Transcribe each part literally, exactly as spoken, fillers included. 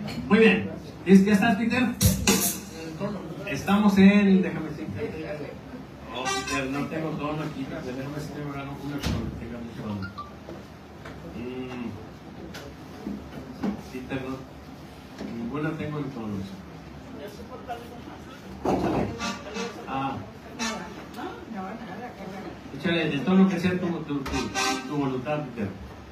Muy bien. ¿Ya estás, Peter? Estamos en... Déjame decir. No, Peter, no tengo tono aquí. Déjame si tengo una que tenga mucho tono. Mm. Peter, no. Ninguna tengo el tono. Ah. Échale el tono que sea tu, tu, tu, tu voluntad, Peter.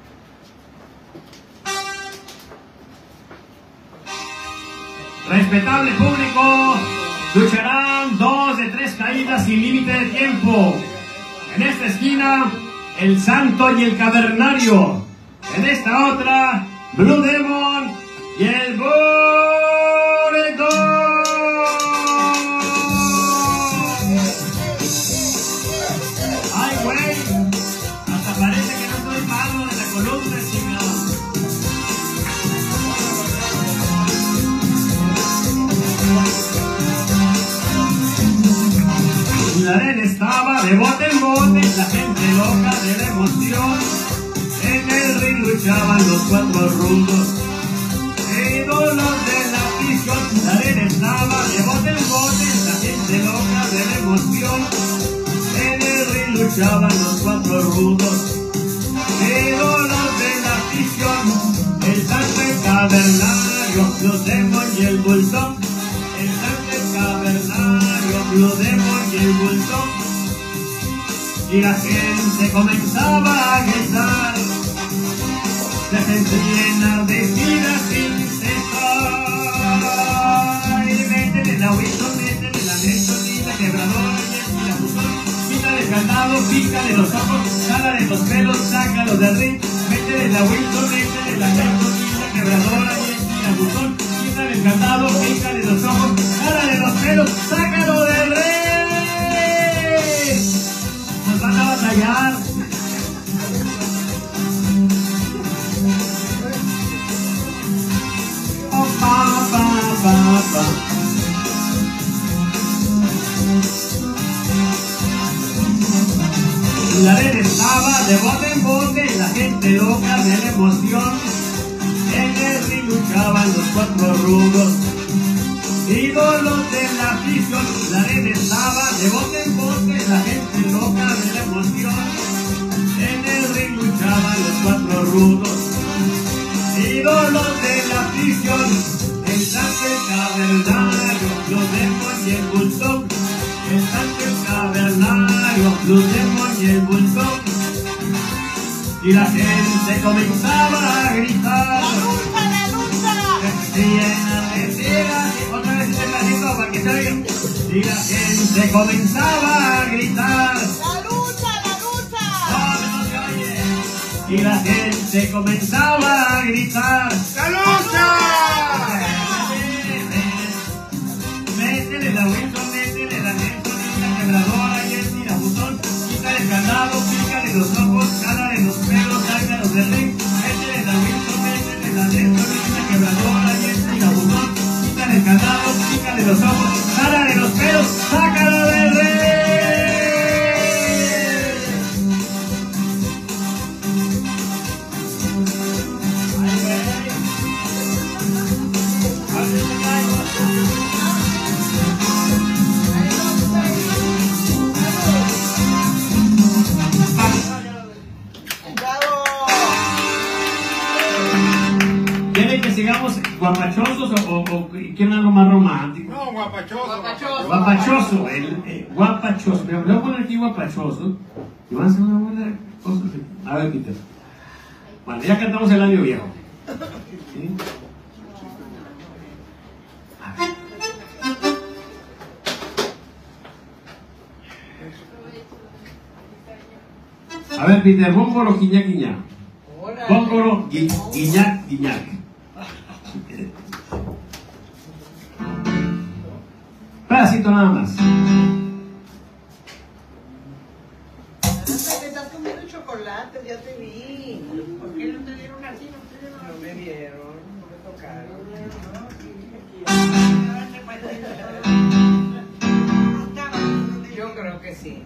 Respetable público, lucharán dos de tres caídas sin límite de tiempo. En esta esquina, el Santo y el Cavernario. En esta otra, Blue Demon y el Boredom. Ay, güey, hasta parece que no estoy malo de la columna, chingada. La arena estaba de bote en bote, la gente loca de la emoción. En el ring luchaban los cuatro rudos, ídolos de la afición. La arena estaba de bote en bote, la gente loca de la emoción. En el ring luchaban los cuatro rudos, ídolos de la afición. El Santo el Cavernario, los Demon y el Bulldog. El Santo el Cavernario, los Demon y el Bulldog. Y la gente comenzaba a gritar, la gente llena de vida sin cesar. Y métele la Wilson, métele la Nelson y la quebradora y la buzón. Quítale el candado, pícale los ojos, jálale los pelos, sácalo del ring. Métele la Wilson, métele la Nelson y la quebradora y la buzón. Quítale el candado, pícale los ojos, jálale los pelos, sácalo del ring. Nos van a batallar. Oh, pa, pa, pa, pa. La arena estaba de bote en bote, la gente loca de la emoción. En el ring luchaban los cuatro rudos, ídolos de la afición. La arena estaba de bote en bote, la gente loca de la emoción. En el ring luchaban los cuatro rudos, ídolos de la afición. El Santo el Cavernario, los Demon y el Bulldog. El Santo el Cavernario, los Demon y el Bulldog. Y la gente comenzaba a gritar. ¡La lucha, la lucha! Llena de vida. Otra vez este platito para que se oiga. Y la gente comenzaba a gritar. ¡La lucha, la lucha! ¡Oh, no se oye! Y la gente comenzaba a gritar. ¡La lucha! Métele la Wilson, métele la Nelson, la quebradora y el tirabuzón. Quítale el candado, pícale los ojos, jálale los pelos, sácalos del ring. Métele la Wilson, métele la Nelson, la quebradora y el tirabuzón. Quítale el candado, pícale los ojos, jálale los pelos, sácalo del ring. ¿Quieren que sigamos guapachosos o, o, o quieren algo más romántico? No, guapachoso. Guapachoso. Guapachoso, el, eh, guapachoso. Me voy a poner aquí guapachoso y van a hacer una buena cosa. A ver, Peter. Bueno, ya cantamos el año viejo. ¿Sí? A ver. A ver, Peter, bómboro, guiñac, guiñac. Bómboro, gui, guiñac, guiñac. Pedacito nada más. Te estás comiendo chocolate, ya te vi. ¿Por qué no te dieron así? No me dieron, no me tocaron. Yo creo que sí.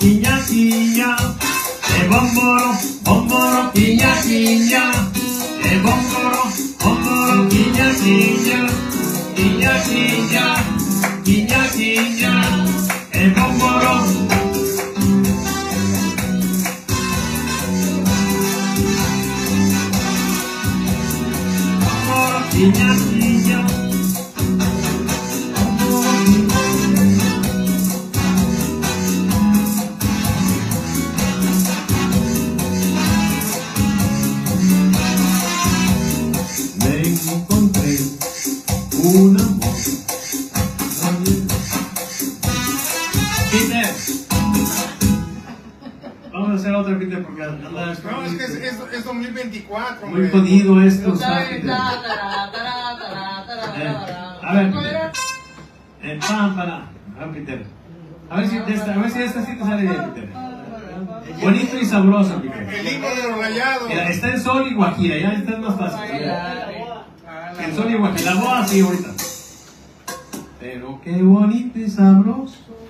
quiña, quiña, e bomboro, bomboro, quiña, quiña, e bomboro, bomboro, quiña, quiña, quiña, quiña, quiña, quiña, e bomboro. Bomboro, quiña, quiña. Una moto. Peter. Vamos a hacer otra, Peter, porque anda. No, es que es, es, es dos mil veinticuatro. Muy jodido esto. Ta- Peter. ta- tará, tará, tará, tará, Eh, tará. a ver, ¿Cuál era? Eh, pam, para. A ver, Peter. A ver si de esta, a ver si de esta sí te sale bien, Peter. Bonito y sabroso, Peter. El himno de los rayados. Mira, está en sol y guajira, ya está más fácil. Ay, dale. En sol y guajira. La boda sí, ahorita. Pero qué bonito y sabroso.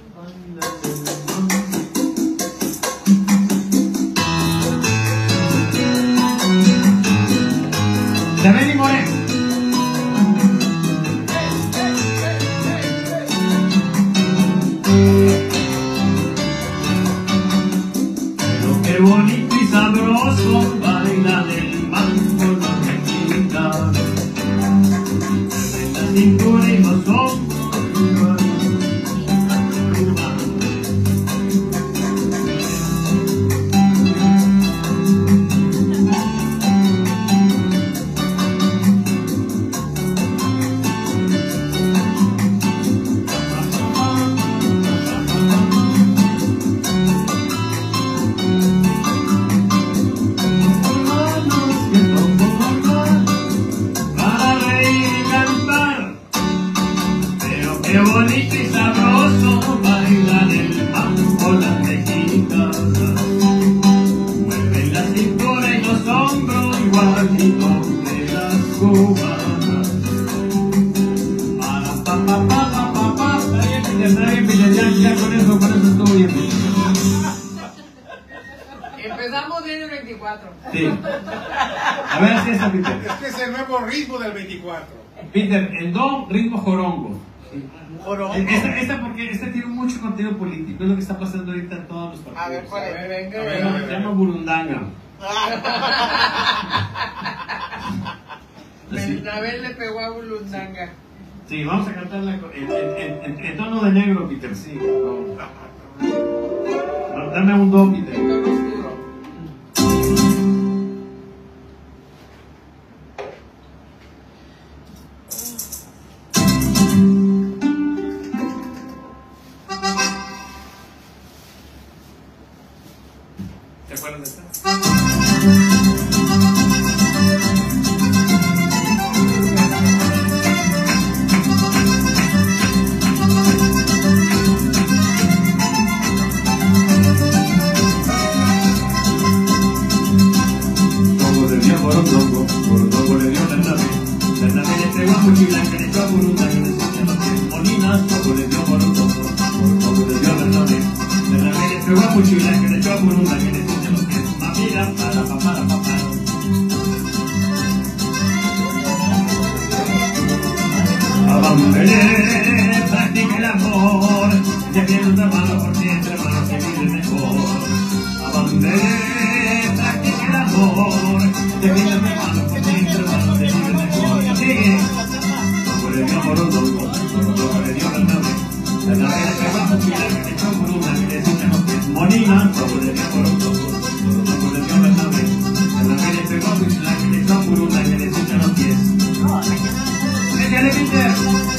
Isabel y Moreno. Pero qué bonito y sabroso bailan el mambo los mexicanos. En la cintura y los hombros. Para reír y cantar, pero qué bonito y sabroso bailan el mambo las mexicanas. Mueven la cintura y los hombros igualito de las cubanas. Para pa pa pa pa pa pa. Está bien, Peter, está bien, Peter, ya, ya con eso, con eso estuvo bien, Peter. Empezamos bien el veinticuatro. Sí. A ver si esta, Peter. Es que es el nuevo ritmo del veinticuatro. Peter, en do, ritmo jorongo. Jorongo. Esta, esta porque esta tiene mucho contenido político, es lo que está pasando ahorita en todos los partidos. A ver, ¿cuál es? A ver, Se a ver, llama- a se ver. llama burundanga. Así. Bernabé le pegó a Bulundanga. Sí, vamos a cantarla en, en, en, en- en tono de negro, Peter, sí. No. Dame un do, Peter. Tono oscuro. ¿Te acuerdas de esta? Como le dio Borondongo, Borondongo le dio Bernabé. Bernabé le pegó a Muchiblanca, le echó a Burundanga, le enseñó los pies. Molinas, como le dio Borondongo, Borondongo le dio Bernabé. Bernabé le pegó a Muchiblanca, le echó a Burundanga, le enseñó los pies. Mamira, para, para, para, para. Abandele, practica el amor, ya que nuestra mano por ti entre manos se vive mejor. Abandele, practica el amor, ya que nuestra mano por ti entre manos se vive mejor. Sigue. Como le dio Borondongo, Borondongo le dio Bernabé. Bernabé le pegó a Muchiblanca, le echó a Burundanga, le enseñó los pies. Molina, como le dio Borondongo, Borondongo le dio Bernabé. Bernabé le pegó a Muchiblanca, le echó a Burundanga, le enseñó los pies. Métele, Peter.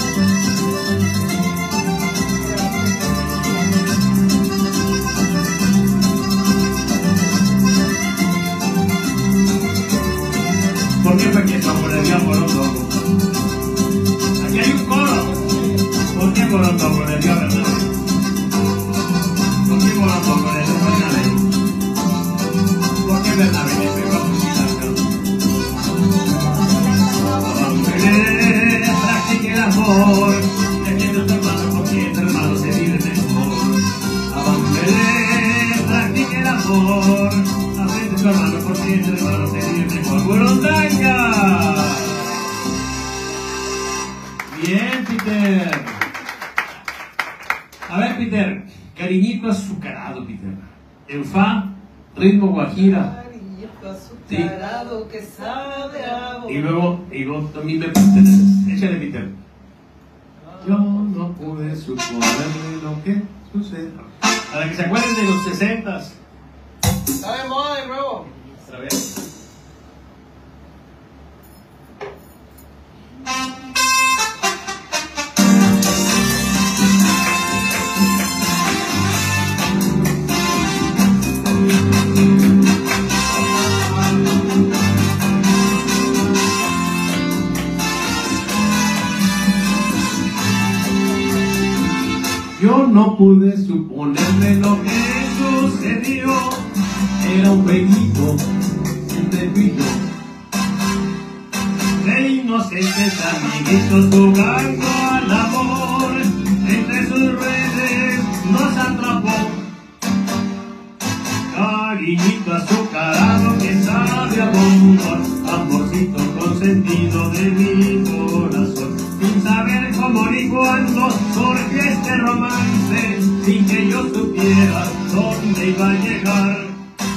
¿Por qué fue que Topo le dio a Borondongo? Aquí hay un coro. ¿Por qué Borondongo le dio a Bernabé? ¿Por qué Borondongo le dio a Bernabé? ¿Por qué Bernabé le pegó a Muchiblanca? Abandele, practique el amor, ya que nuestro hermano por ti entre hermanos se vive mejor. Abandele, cariñito azucarado, Peter. En fa, ritmo guajira. Cariñito azucarado que sabe a Y luego, y luego también me perteneces. Échale, Peter. Yo no pude suponerme lo que sucede. Para que se acuerden de los sesentas. Está de moda de nuevo. Otra vez. Yo no pude suponerme lo que sucedió. Era un jueguito entre tú y yo, de inocentes amiguitos jugando al amor. Entre sus redes nos atrapó. Cariñito azucarado que sabe a bombón, amorcito consentido de mi corazón. Sin saber cómo ni cuándo surgió este romance, sin que yo supiera dónde iba a llegar.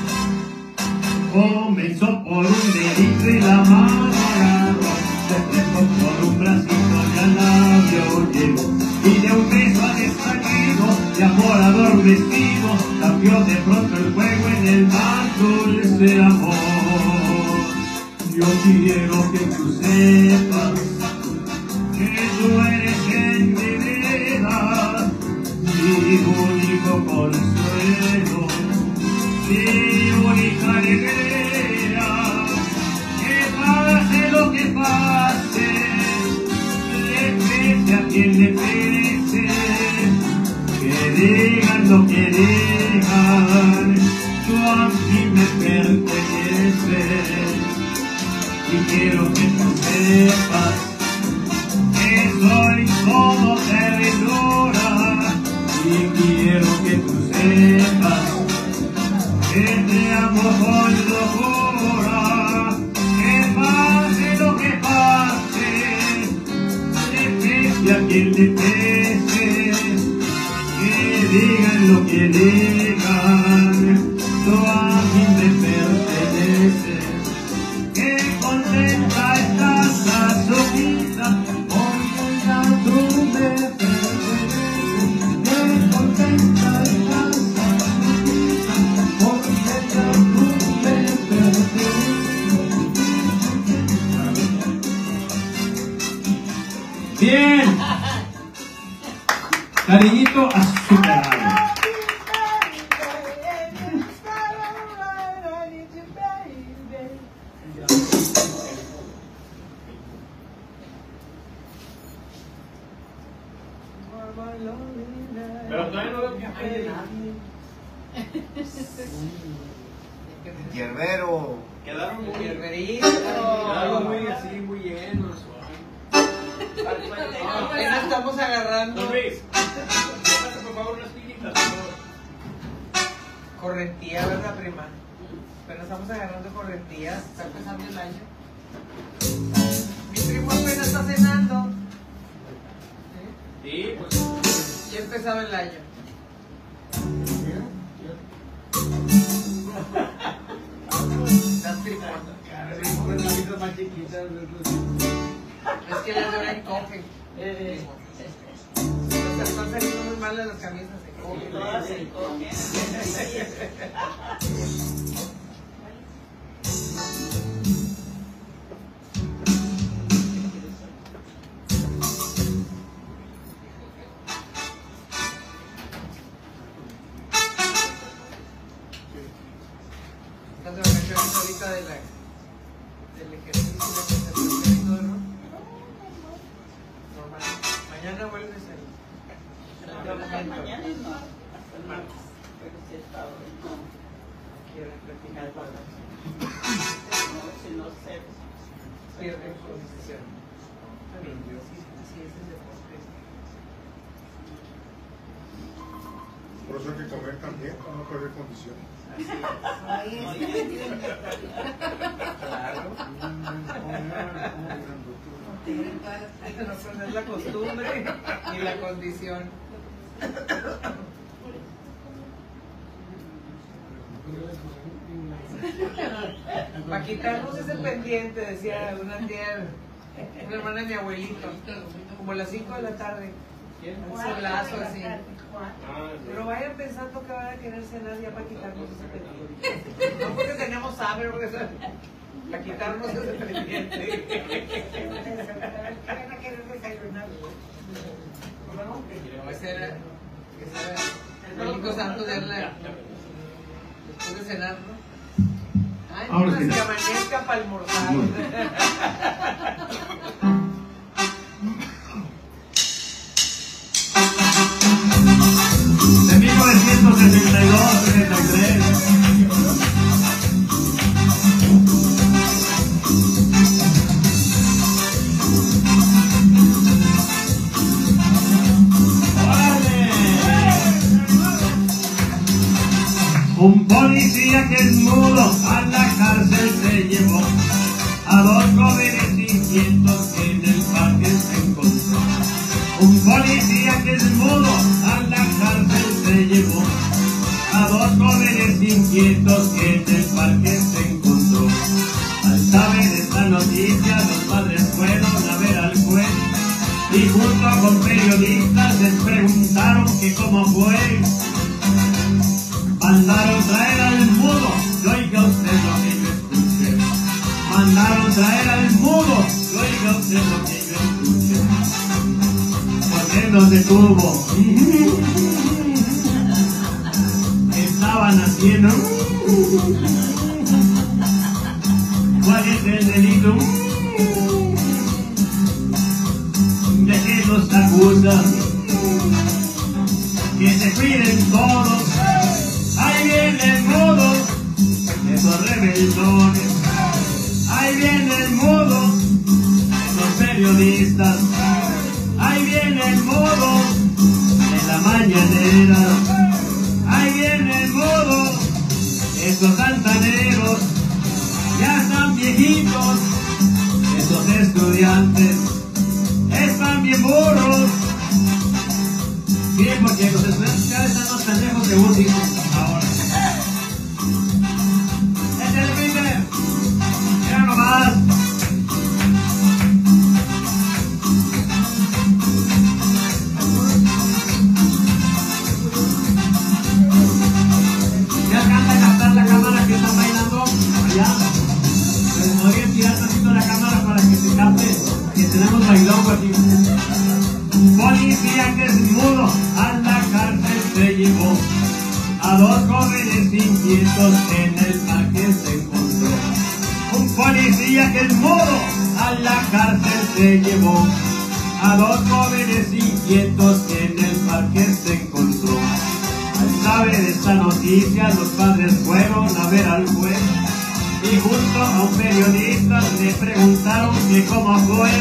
Comenzó por un dedito y la mano agarró, se trepó por un bracito y al labio llegó, y de un beso al estallido de amor adormecido cambió de pronto el juego en el más dulce amor. Yo quiero que tú sepas que tú eres en mi vida mi único consuelo, mi única alegría. Que pase lo que pase, le pese a quien le pese, que digan lo que digan, tú a mí me perteneces. Y quiero que tú sepas que soy todo ternura, y quiero que tú sepas que te amo con locura. Que pase lo que pase, le pese a quien le pese, que digan lo que digan, tú a mí me perteneces. Que contenta estás, azúquita, porque ya tú me perteneces. Que contenta estás, azúquita, porque ya tú me perteneces. Bien, cariñito azucarado. Pero todavía no veo que aprende nadie. Hierbero. Quedaron muy, Hierberito. quedaron muy así, muy llenos. Apenas estamos agarrando Don Luis, pásate por favor unas pilitas, por favor. correntía, ¿verdad, prima? Apenas estamos agarrando correntías, está empezando el año. Mi primo apenas está cenando. Sí, pues. Ya ha empezado el año. Estás tripando. Más chiquitas, Es que les duele coge. Están saliendo muy mal de las camisas. Se cogen. Todas se cogen. Estás de vacaciones ahorita de la, del ejercicio de concentración y todo, ¿no? Normal. Mañana vuelves el. No, mañana no, hasta el martes. Pero sí he estado, no. Quiero practicar Algo para no, si no sé. pierden condición. Está bien, Dios, sí, así es el deporte. Por eso hay que comer también, para no perder condición. Claro. No perder la costumbre ni la condición. Para quitarnos ese pendiente, decía una tía, una hermana de mi abuelito, como a las cinco de la tarde, un solazo así. Pero vayan pensando que van a querer cenar ya para quitarnos ese pendiente. No porque tenemos hambre, porque para quitarnos ese pendiente. Van a querer desayunar. No, ese era, ese era el único santo de la, después de cenar, ¿no? Ay, ahora sí. Sí. Que amanezca para almorzar. De mil novecientos sesenta y dos, sesenta y tres. Un policía que es mudo a la cárcel se llevó a dos jóvenes inquietos que en el parque se encontró. Un policía que es mudo a la cárcel se llevó a dos jóvenes inquietos que en el parque se encontró. Al saber esta noticia los padres fueron a ver al juez y junto con periodistas les preguntaron que cómo fue. Mandaron traer al mudo, y oiga usted lo que yo escuché. Mandaron traer al mudo, y oiga usted lo que yo escuché. ¿Por qué no se tuvo? Estaban haciendo. ¿Cuál es el delito? ¿De qué nos acusan? Que se cuiden todos. Ahí viene el mudo, esos rebeldones. Ahí viene el mudo, esos periodistas. Ahí viene el mudo, en la mañanera. Ahí viene el mudo, esos santaneros. Ya están viejitos, esos estudiantes. Están bien burros. Bien, porque los estudiantes cada vez están más pendejos que últimos. Ahora. Este es el primer. Mira nomás. Ya alcanza a captar la cámara que están bailando allá. Les podrían tirar tantito la cámara para que se capte que tenemos bailongo aquí. Policía que es mudo a la cárcel se llevó a dos jóvenes inquietos que en el parque se encontró. Un policía que es mudo a la cárcel se llevó a dos jóvenes inquietos que en el parque se encontró. Al saber esta noticia los padres fueron a ver al juez y junto a un periodista le preguntaron que cómo fue.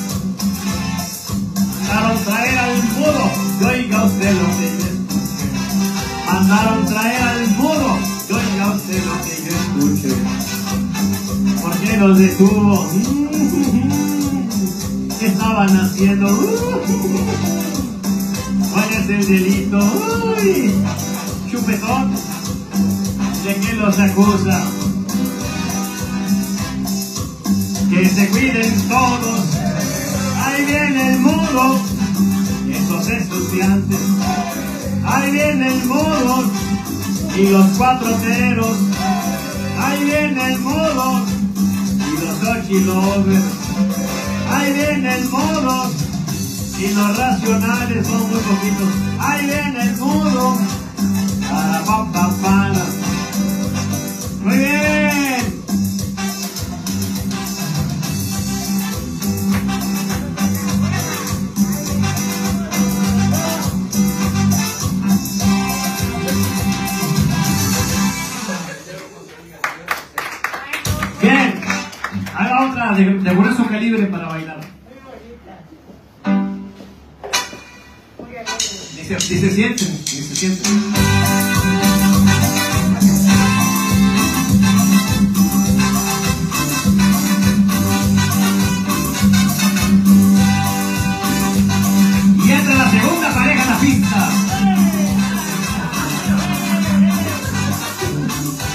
Mandaron traer al mudo, y oiga usted lo que yo escuché. Mandaron traer al mudo, y oiga usted lo que yo escuché. ¿Por qué los detuvo? ¿Qué estaban haciendo? ¿Cuál es el delito? Uy, chupetón. ¿De qué los acusa? Que se cuiden todos. Ahí viene el mudo, esos estudiantes. Ahí viene el mudo y los cuatroteros. Ahí viene el mudo y los ochilovers. Ahí viene el mudo y los racionales son muy poquitos. Ahí viene el mudo. Para pa pa para. Muy bien. Bien, haga otra de, de grueso calibre para bailar. Ni se, ni se sienten, ni se sienten. Y entra la segunda pareja en la pista.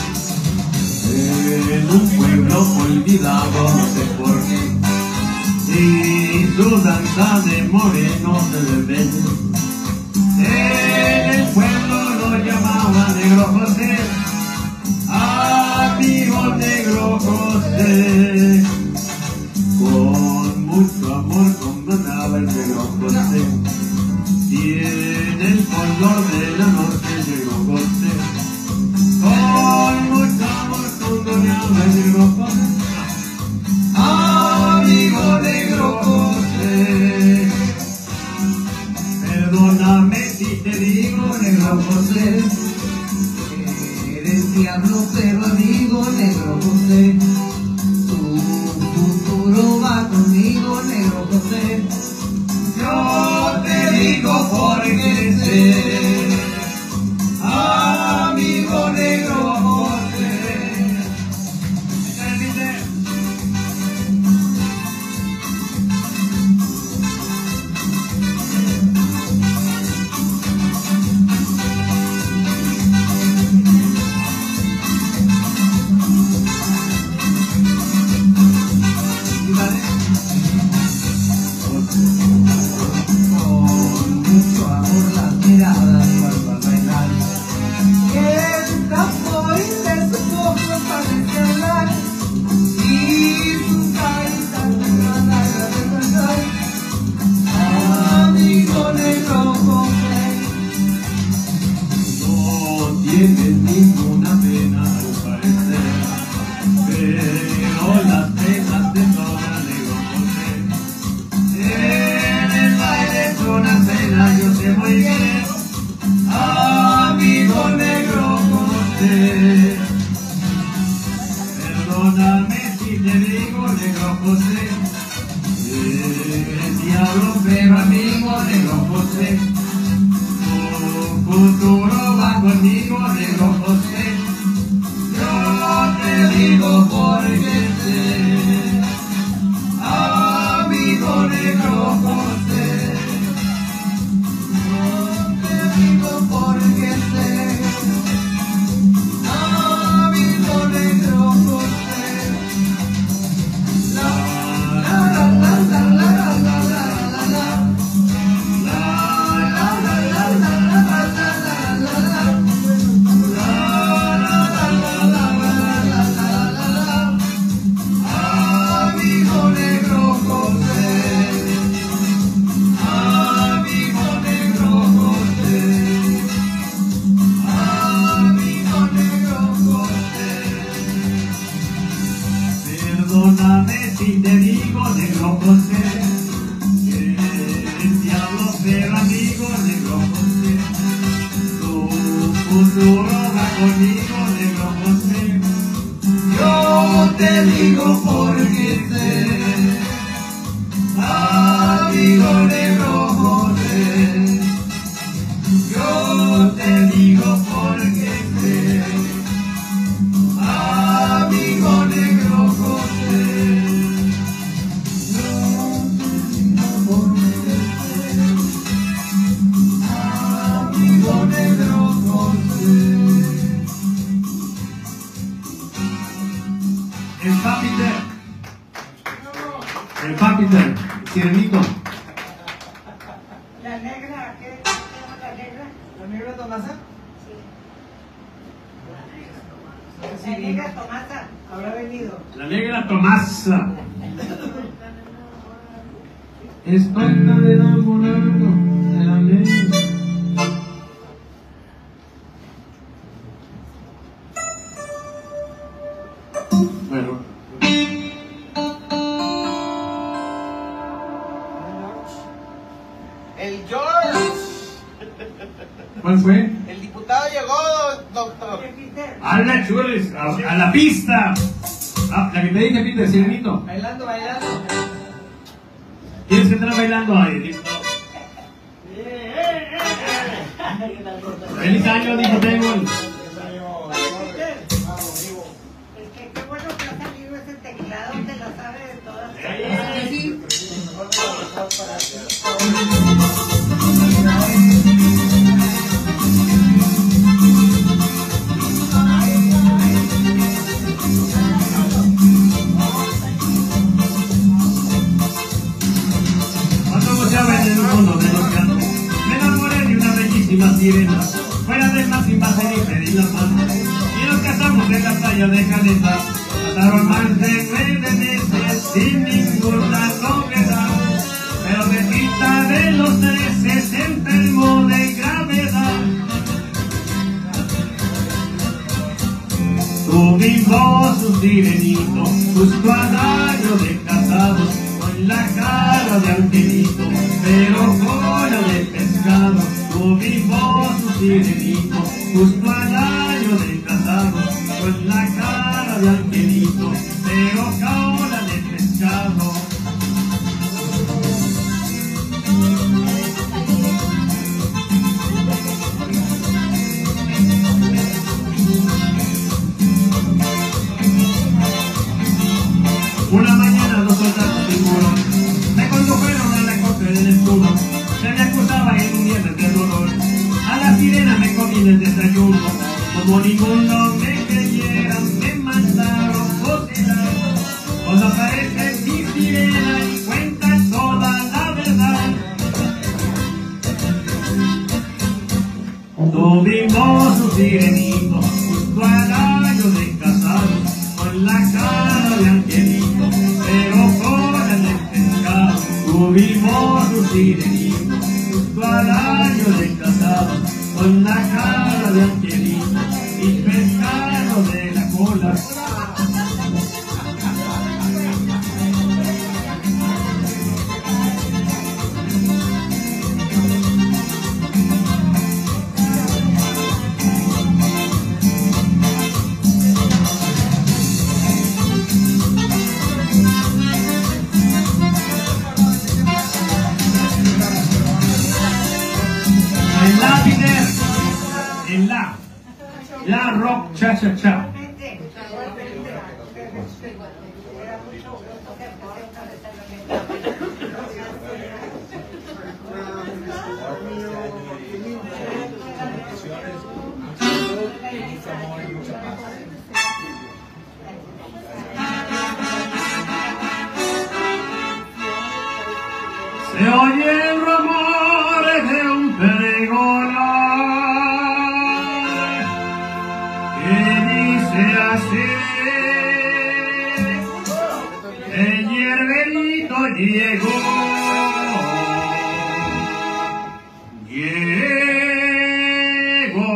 en un pueblo olvidado, no sé por qué, y su danza de moreno se ve. En el pueblo lo llamaban Negro José, amigo Negro José. Con mucho amor condonaba el Negro José, tiene el color de la noche el Negro José. Con mucho amor condonaba el Negro José, amigo Negro José. Perdóname si te digo, Negro José, eres diablo pero amigo, Negro José. Va conmigo, Negro José. Yo te digo porque sé, amigo Negro José. Perdóname si te digo, Negro José, que el diablo pero amigo, Negro José. Tu futuro va conmigo, Negro José. Yo te digo porque sé, amigo Negro José. Yo te digo porque sé, amigo Negro José. El papi Peter, el papi Peter, Sirenito. La negra, ¿qué se llama la negra? ¿La negra Tomasa? Sí. La negra Tomasa, habrá venido. La negra Tomasa. Espanta de enamorado de la negra. Bueno. El George. ¿Cuál fue? El diputado llegó, doctor. A la chules, a, a la pista. Ah, la que te dije, Peter, Sirenito. Bailando, bailando. ¿Quieres que estar bailando ahí? Feliz año, diputado. Es que qué bueno que ha salido ese teclado, te la sabe de todas. Sí. sirena, fuera del mar sin base ni pedir la mano. Y nos casamos en la playa de Caleta, pasaron más de nueve meses sin ninguna novedad. Pero Pepita de los trece se enfermó de gravedad. Tuvimos un sirenito, justo al año de casados, con la cara de angelito, pero cola de pescado. Tuvimos un sirenito, justo al año de casados, con la cara de angelito, pero cola de pescado. Una mañana los soldados tiburón me condujeron a la corte del escudo. Se me acusaba en un viernes de dolor. A la sirena me comí en el desayuno. Como ninguno me creyera, me mandaron fusilar. Cuando aparece mi sirena y cuenta toda la verdad. Tuvimos un sirenito justo al año de casados, con la cara de angelito, pero cola de pescado. Tuvimos un sirenito justo al año de casados, con la cara de angelito y pescado de la cola. En la Viner, en la, la rock cha cha cha. Se oye el rumor de un pregonal que dice así: el hierbelito llegó, llegó.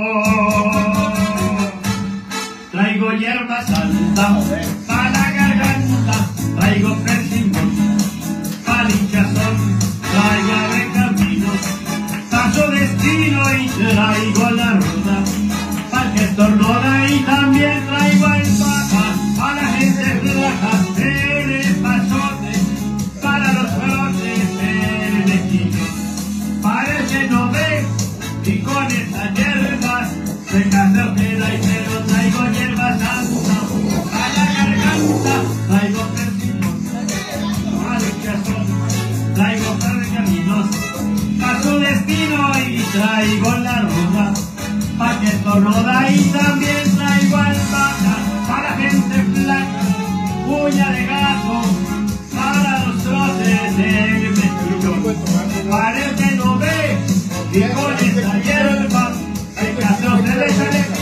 Traigo hierba santa para la garganta, traigo persimón para hinchazón, traigo avecaminos, paso destino y traigo la ruda para que estornuda, y también traigo alpaca para la gente flaca, el pasote para los brotes del mejillo. Parece no ve y con esta hierba se casa usted, y pero traigo hierba santa para la garganta, traigo persimón para el hinchazón, traigo pergaminos para su destino y traigo la ruda para que estornuda, y también traigo alpaca para la gente flaca, uña de gato para los trotes del mejillo. Parece no ve y con esta hierba se casó usted de excelente.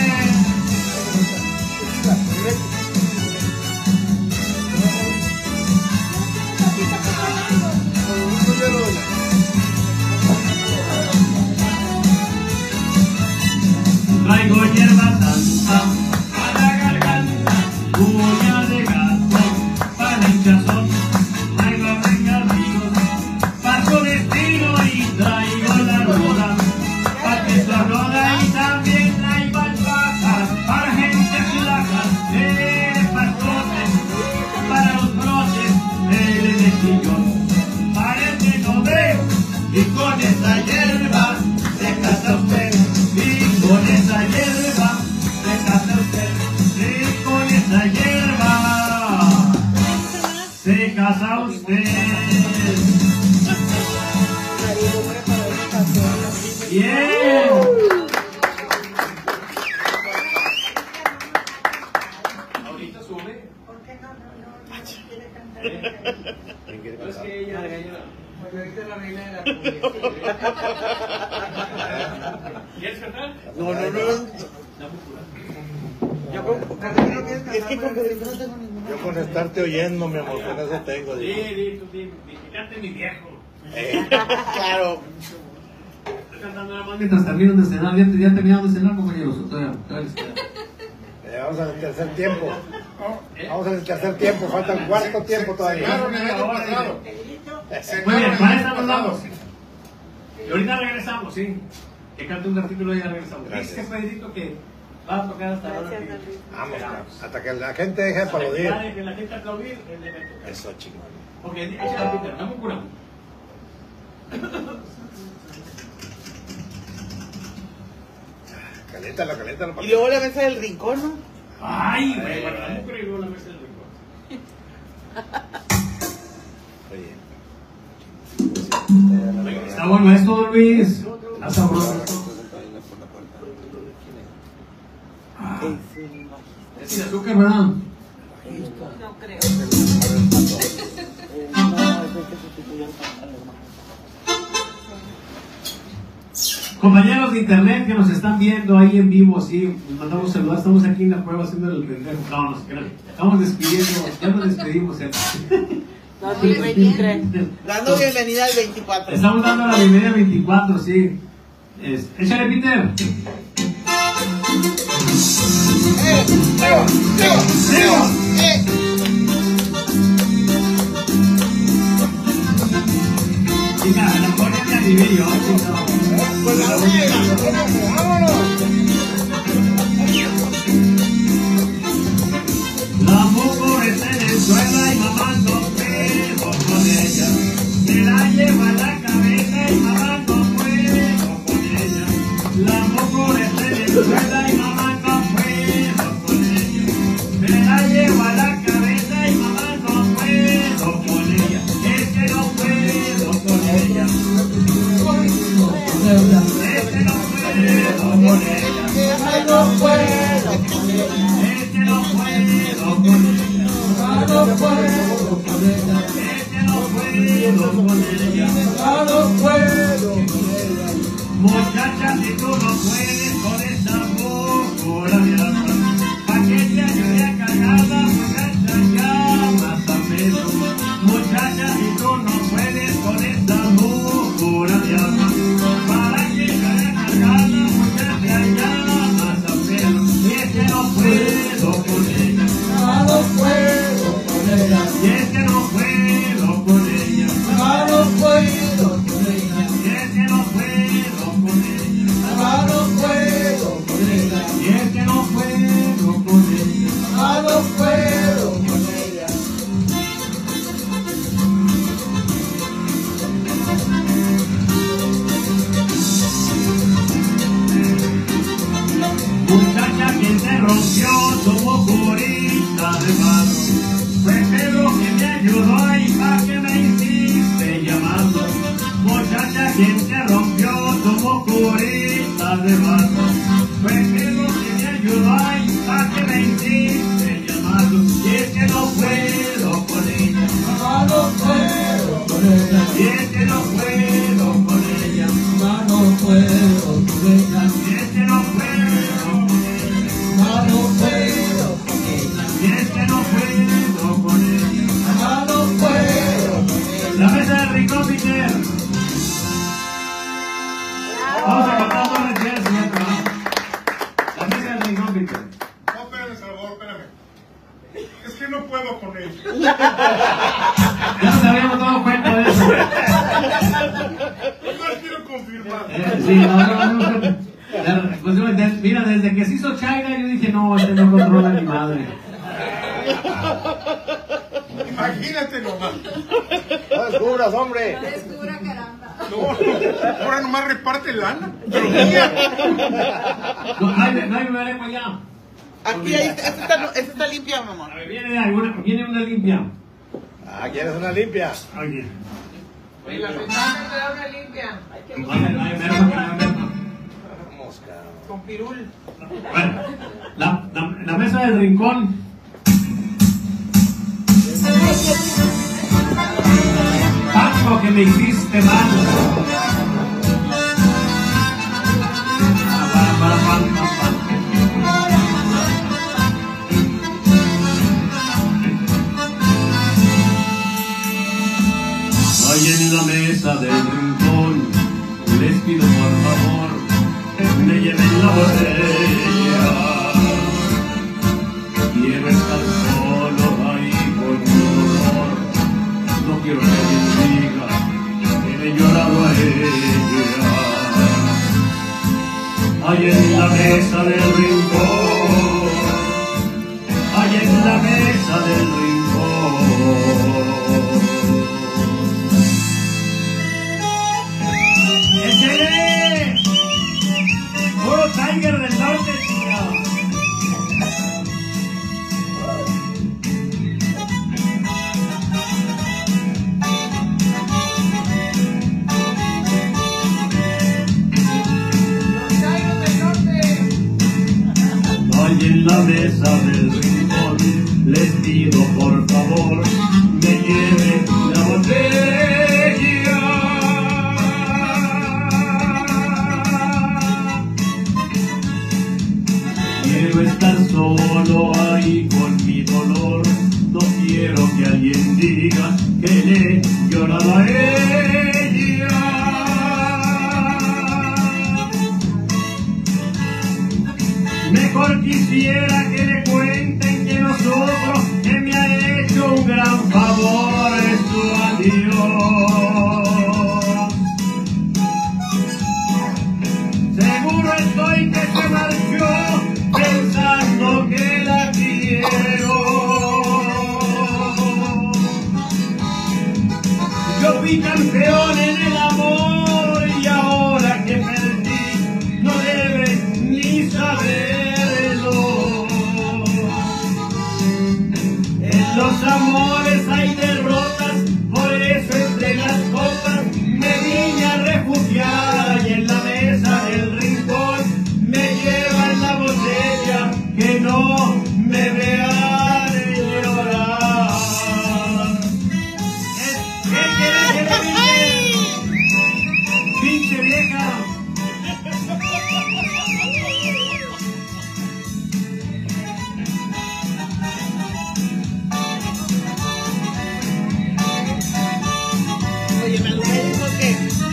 Traigo hierba santa para la garganta, uña de gato para el hinchazón, traigo regalos para su destino y traigo la ruda para que se roda, y también traigo alpaca para gente flaca, el pasote para los brotes del mejillón. Parece no ve y con esa hierba se casa usted, y con esa hierba se casa usted, y con esa hierba se casa usted. Bien. Ahorita sube. ¿Por qué no, no, no, no quiere cantar? No es que ella, Porque ahorita es la reina de la cumbia. ¿Quieres cantar? No, no, no. Yo con, es que con Pedrito no tengo ninguna. Yo con estarte oyendo, mi amor, con eso tengo. Sí, Digo. sí, tú sí, fíjate mi viejo. Eh, claro. Estoy cantando nada más mientras termino de cenar. ¿Ya, ya terminamos de cenar, compañeros? Todavía, todavía les queda. Eh, vamos al tercer tiempo. Vamos al tercer tiempo, falta el cuarto tiempo todavía. Cenaron el año pasado. Muy bien, para esta nos vamos. Y ahorita regresamos, sí. Que cante un ratito y luego ya regresamos. Gracias. Dice Pedrito que va a tocar hasta la hora que... Vamos, hasta que la gente deje de Hasta que aplaudir. la- que la gente aplaudir, él debe tocar. Eso, chingón. Ok, échale, Peter, dame un curado. Caléntalo, caléntalo. Y luego la mesa del rincón, ¿no? Ay, güey, bueno, dame un curado y luego la mesa del rincón. Oye. Está bueno esto, don Luis. Está sabroso. Ah, es sin azúcar, ¿verdad? No creo. Compañeros de internet que nos están viendo ahí en vivo, sí, les mandamos saludar. Estamos aquí en la prueba haciendo el pendejo. No, no se crean. Estamos despidiendo, ya nos despedimos. ¿eh? dos mil veintitrés. Dando bienvenida al veinticuatro. Estamos dando la bienvenida al veinticuatro, sí. Es, échale, Peter. ¡Eh! ¡Leo! ¡Leo! ¡Leo! ¡Eh! Chica, la ponen de alivio, chica. Pues la buena. La mujer está en el suelo y mamando fuego con ella. Se la lleva a la cabeza y mamando fuego con ella. La mujer está en el suelo y mamando fuego con ella. Se la lleva a la cabeza y mamando fuego con ella. Es que no puedo con ella. Es que no puedo con ella. No puedo. Es que no puedo con ella. No puedo con ella. Es que no puedo con ella. No puedo con ella. Muchacha, si tú no puedes con esta locura de alma, pa' que te ayude a cargarla, muchacha, llamas a menos. Muchacha, si tú no puedes con esta locura de alma, para que te ayude a cargarla, muchacha, llamas a menos. Y es que no puedo con ella. No puedo con ella. Y es que no puedo con ella. No puedo con ella. Y es que no puedo con ella. No puedo con ella. Y es que no puedo con ella. No puedo con ella. Muchacha, quien te rompió tu curita de barro, fue Pedro que me ayudó y pa' que me hiciste llamando. Muchacha, quien te rompió tu curita de barro, fue Pedro que me ayudó y pa' que me hiciste llamando. Y es que no puedo con ella. No puedo con ella. Y es que no puedo con ella. No puedo con ella. Y es que no puedo con ella. No puedo con ella. Y es que no puedo con ella. No puedo con ella. La mesa del rincón, Peter. Vamos a cantar todas las ideas, señor. La mesa del rincón, Peter. No, espérame, Salvador, espérame. Es que no puedo con ella. Ya nos habíamos dado cuenta de eso. No quiero confirmar. Eh, sí, no, no, no. no. La- pues, de- mira, desde que se hizo China, yo dije, no, este no controla ni madre. Imagínate nomás. No descubras, hombre. Descubra caramba. No, ahora nomás reparte lana. Pero mía. No, no hay, no hay bebé para allá. Aquí, ahí, esta está, esta está limpia, mamá. A ver, viene, alguna, viene una limpia. Ah, ¿quieres una limpia? Oye, Oye, la ventana te da una limpia. no hay, no hay merma, no hay merma. Vamos, cabrón. Con pirul. Bueno, la, la, la mesa del rincón. Tanto que me hiciste mal. mesa del rincón, les pido por favor, me lleven la botella. Quiero estar solo ahí con mi dolor, no quiero que alguien diga que le he llorado a ella. Ahí en la mesa del rincón, ahí en la mesa del rincón. ¡Échale! ¡Puro Tiger del Norte, chica! Ahí en la mesa del rincón, les pido por favor, me lleven la botella. Quiero estar solo ahí con mi dolor, no quiero que alguien diga que le he llorado a ella. Mejor quisiera que le cuenten que nosotros, que me ha hecho un gran favor su adiós. Seguro estoy que se marchó pensando que la quiero. Yo fui campeón en el amor y ahora que perdí no deben ni saberlo. En los amores hay derrotas, por eso entre las copas me vine a refugiar. Y en la mesa del rincón me llevan la botella, que no me vean llorar. ¿Qué quieres que le diga? ¡Pinche vieja! Oye, me dijo que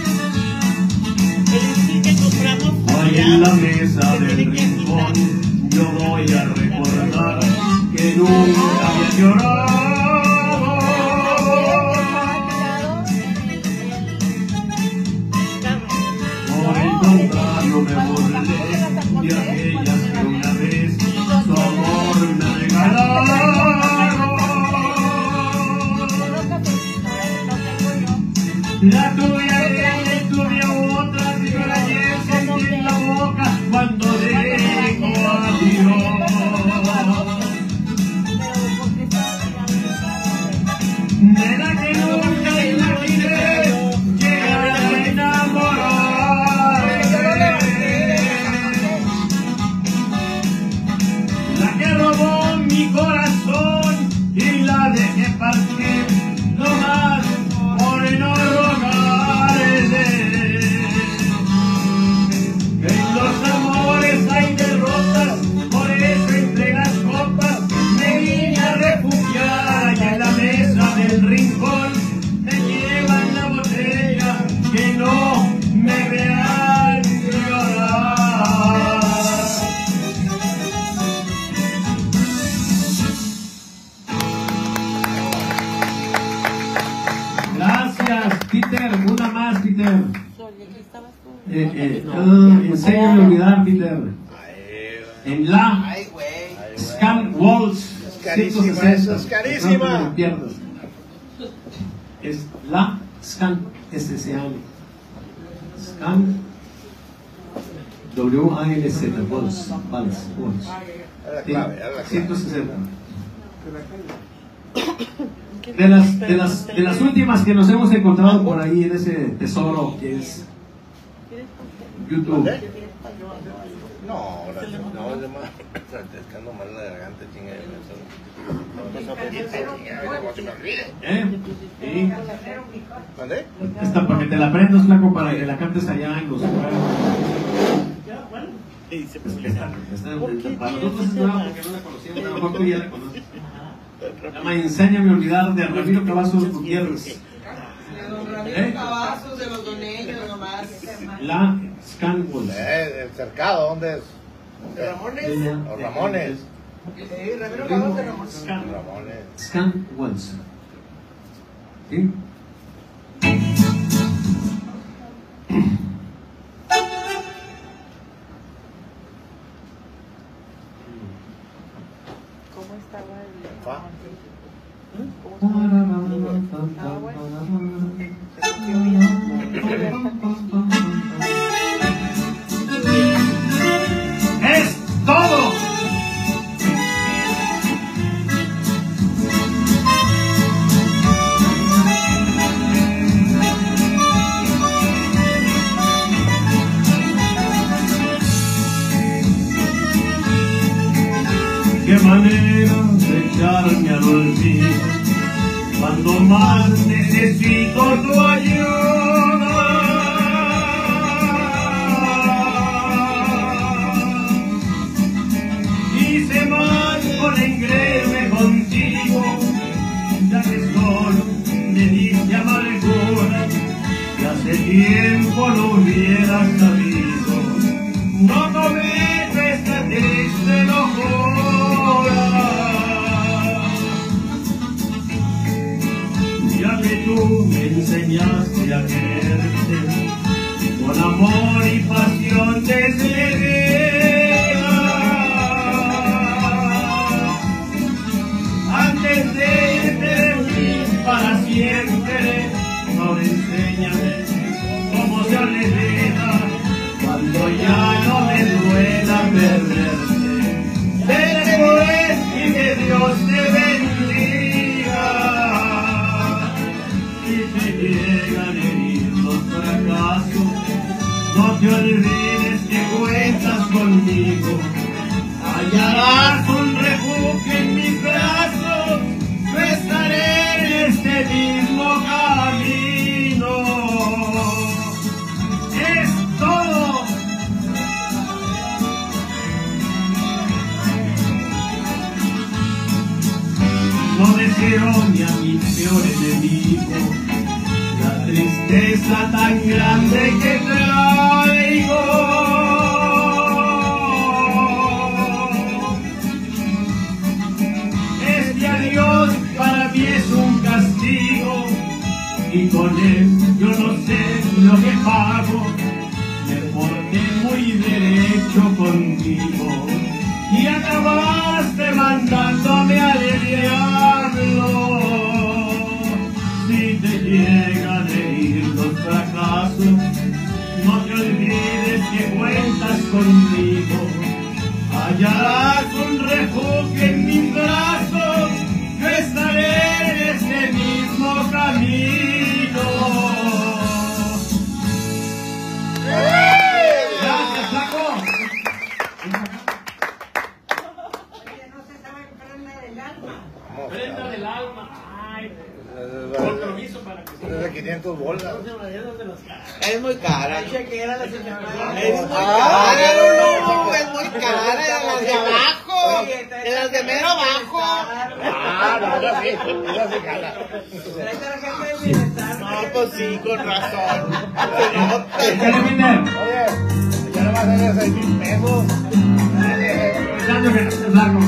el que compramos Ahí en la mesa del rincón yo voy a recordar que nunca había llorado. Por el contrario me burlé de aquellas que una vez su amor me regalaron. La tuya ella y tuya otra, pero ayer sentí en la boca cuando digo adiós. Nena que nunca imaginé llegar a enamorarme. La que robó mi corazón y la dejé partir nomás por no rogarle. En los amores hay derrotas, por eso entre las copas me vine a refugiar. Y en la mesa del rincón me llevan la botella, que no me vean llorar. Gracias, Peter. Una más, Peter. Eh, eh, uh, enséñame a olvidar, Peter. En la Scan Walls Carísima, eso es carísima. No, no pierdas. Es la Scan S C A N. Scan W A L Z Walls. Walls. Walls. ciento sesenta. De las, de, las, de las últimas que nos hemos encontrado por ahí en ese tesoro que es YouTube. No, gracias. No, es de más. Ando mal la garganta, chinga. ¿Eh? Sí. ¿Vale? Esta para que te la aprendas, flaco, para que la cantes allá en los lugares. Y se Esta- esta- Para nosotros es nueva porque no la conocíamos, a lo mejor tú ya la conoces. Se llama Enséñame a olvidar, de Ramiro Cavazos Gutiérrez. Salieron cabazos de los doneños nomás. La Scanwolves. Eh, el cercado, ¿dónde es? Ramones. Los Ramones. Sí, Ramiro Cabos de Ramones. Scan, Ramones. Scanwolves. ¿Sí? ¿Cómo estaba el...? Fa. ¡Es todo! Qué manera de echarme al olvido cuando más necesito tu ayuda. Hice mal por engreírme contigo, ya que solo me diste amargura, que hace tiempo no hubiera sabido. No cometo esta triste locura, ya que tú me enseñaste a quererte con amor y pasión desmedida. Antes de irte de mí para siempre, ahora enséñame cómo se olvida cuando ya no me duela perderte. Vete pues y que Dios te bendiga. Si te llegan a herir los fracasos, no te olvides que cuentas conmigo. Hallarás un refugio en mis brazos, yo estaré en este mismo camino. Es todo. No deseo ni a mi peor enemigo la tristeza tan grande que traigo. Este adiós para mí es un castigo y con él yo no sé lo que pago. Me porté muy derecho contigo y acabaste mandándome al diablo. Si te llegan a herir los fracasos, no te olvides que cuentas conmigo. Hallarás un refugio en mis brazos, yo estaré en este mismo camino. Gracias, Flaco. Vamos, Prenda del alma. Ay, es compromiso para que de- es de quinientos bolas. Es muy cara. Que era la señora. Es muy cara, cara. no, es muy cara. Las de abajo. De las de mero abajo. Ah, no, yo sí, yo sí, jala. Trae tarjeta de bienestar. No, pues sí, con razón. Échale, Minder. Oye, ya no vas a hacer seis mil pesos. Aprovechando que no estés Flaco.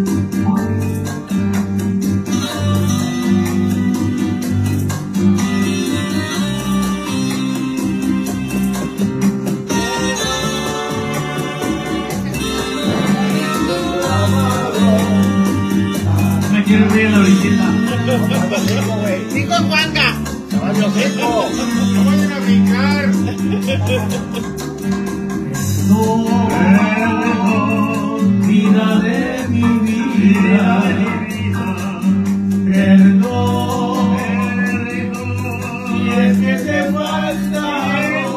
Me quiero ver la orillita. Sí, con Juanga. Caballo seco. No vayan a brincar. Perdón, vida de mi vida, perdón, si es que te falta,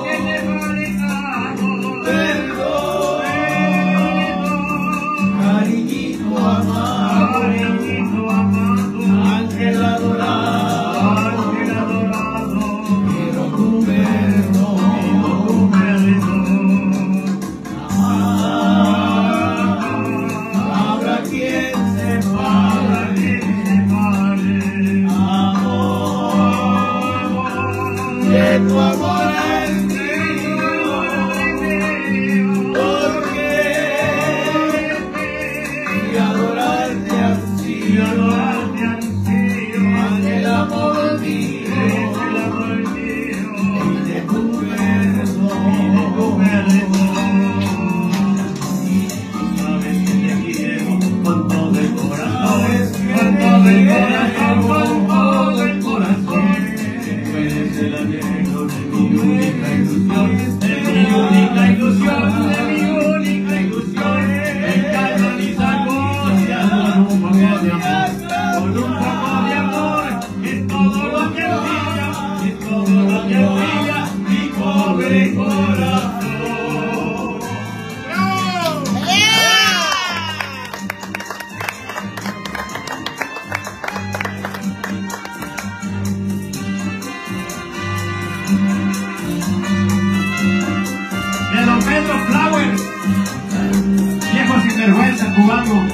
perdón, cariñito amado, ángel adorado, quiero tu perdón, habrá quien se adorarte ansío, adorarte ansío, el amor mío, el amor mío, y de tu perdón, y de tu perdón. Sabes que te quiero con todo el corazón, con todo el corazón, con todo el corazón. Tú eres el anhelo de mi única ilusión, de mi única ilusión, de mi única ilusión. Me encanta mis angustia con un poco de amor, con un poco de amor, es todo lo que brilla, es todo lo que brilla mi pobre corazón. De los Pedro Flowers, viejo sinvergüenza cubano.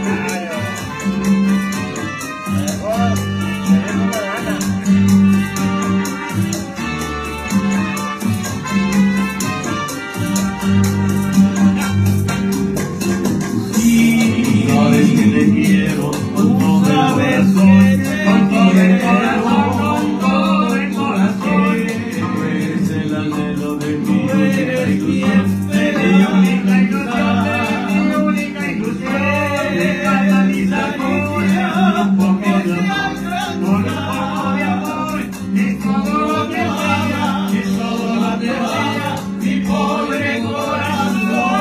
Y sabes que te quiero con todo el corazón, con todo el corazón, con todo el corazón. Tú eres el anhelo de mi única ilusión, de mi única ilusión, de mi única ilusión. Me encanta mis angustias con un poco de amor, con un poco de amor. Es todo lo que brilla, es todo lo que brilla mi pobre corazón.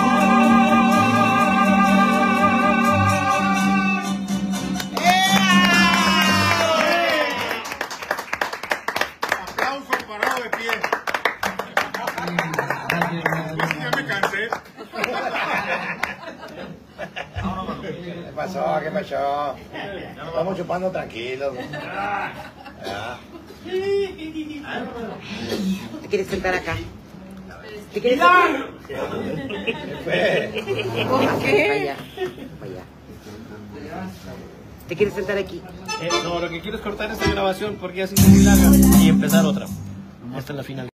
Aplauso parado de pie. Es que ya me cansé. ¿Qué pasó? ¿Qué pasó? Estamos chupando tranquilos. Ya. ¿Te quieres sentar acá? ¿Te quieres ¡Milagro! ¿Qué fue? ¿Por qué? Vaya, vaya. ¿Te quieres sentar aquí? Eh, no, lo que quiero es cortar esta grabación porque ya se hizo muy larga y empezar otra. Esta es la final.